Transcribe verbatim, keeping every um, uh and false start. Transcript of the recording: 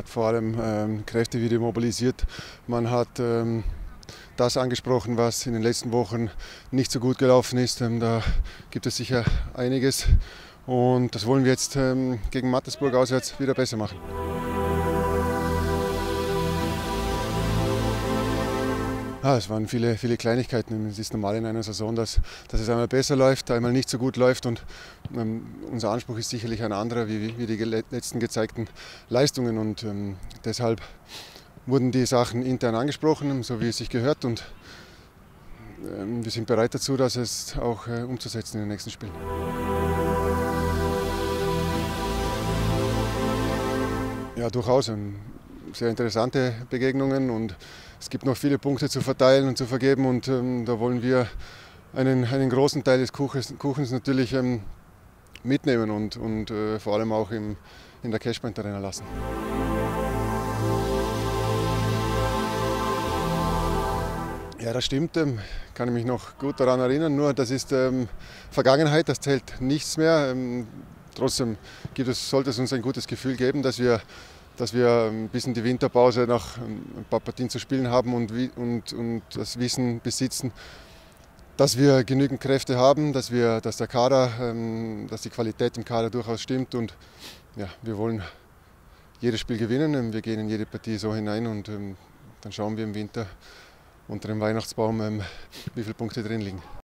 hat vor allem ähm, Kräfte wieder mobilisiert. Man hat ähm, das angesprochen, was in den letzten Wochen nicht so gut gelaufen ist. Ähm, da gibt es sicher einiges und das wollen wir jetzt ähm, gegen Mattersburg auswärts wieder besser machen. Ah, es waren viele, viele Kleinigkeiten. Es ist normal in einer Saison, dass, dass es einmal besser läuft, einmal nicht so gut läuft. Und ähm, unser Anspruch ist sicherlich ein anderer, wie, wie die letzten gezeigten Leistungen. Und ähm, deshalb wurden die Sachen intern angesprochen, so wie es sich gehört. Und ähm, wir sind bereit dazu, das es auch äh, umzusetzen in den nächsten Spielen. Ja, durchaus. Ähm, sehr interessante Begegnungen und es gibt noch viele Punkte zu verteilen und zu vergeben und ähm, da wollen wir einen, einen großen Teil des Kuchens, Kuchens natürlich ähm, mitnehmen und, und äh, vor allem auch im, in der Cashpoint Arena lassen. Ja, das stimmt, ähm, kann ich mich noch gut daran erinnern, nur das ist ähm, Vergangenheit, das zählt nichts mehr. Ähm, trotzdem gibt es, sollte es uns ein gutes Gefühl geben, dass wir dass wir bis in die Winterpause noch ein paar Partien zu spielen haben und, und, und das Wissen besitzen, dass wir genügend Kräfte haben, dass, wir, dass der Kader, dass die Qualität im Kader durchaus stimmt und ja, wir wollen jedes Spiel gewinnen. Wir gehen in jede Partie so hinein und dann schauen wir im Winter unter dem Weihnachtsbaum, wie viele Punkte drin liegen.